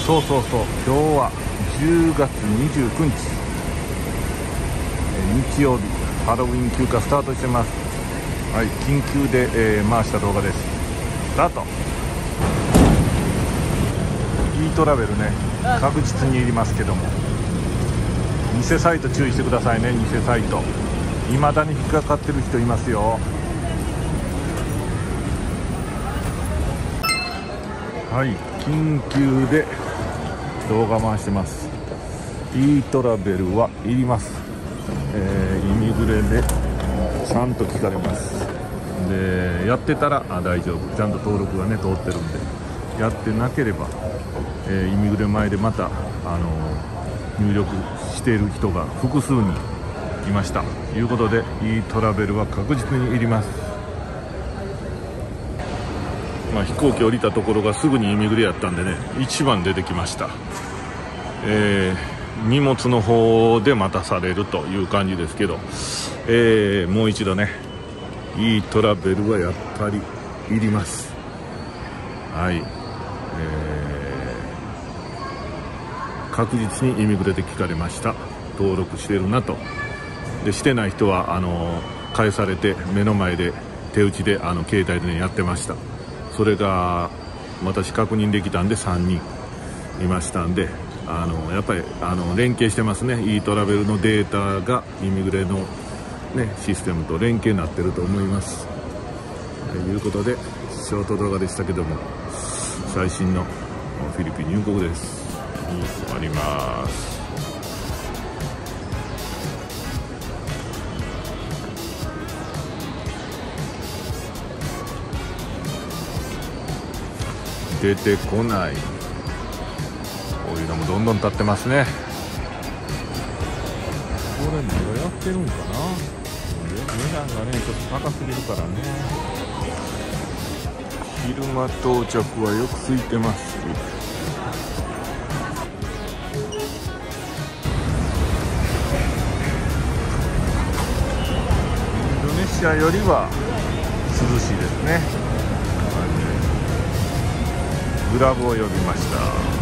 そうそうそう、今日は10月29日、日曜日、ハロウィン休暇スタートしてます。はい、緊急で、回した動画です。スタート。e トラベルね、確実にいりますけども、偽サイト注意してくださいね。偽サイト未だに引っかかってる人いますよ。はい、緊急で動画回してます。 e トラベルはいります。イミグレでちゃんと聞かれます。でやってたら大丈夫、ちゃんと登録がね通ってるんで。やってなければ、イミグレ前でまた入力している人が複数にいましたということで、 e トラベルは確実にいります。飛行機降りたところがすぐにイミグレやったんでね、一番出てきました。荷物の方で待たされるという感じですけど、もう一度ね e トラベルはやっぱりいります。はい、確実にイミグレで聞かれました。登録してるなと。でしてない人は返されて目の前で手打ちで携帯で、ね、やってました。それが私確認できたんで3人いましたんで、やっぱり連携してますね。 e トラベルのデータがイミグレの、ね、システムと連携になってると思います。ということでショート動画でしたけども、最新のフィリピン入国ですに終わります。出てこない。こういうのもどんどん立ってますね。これまだやってるんかな。値段がねちょっと高すぎるからね。昼間到着はよく空いてます。インドネシアよりは涼しいですね。グラブを呼びました。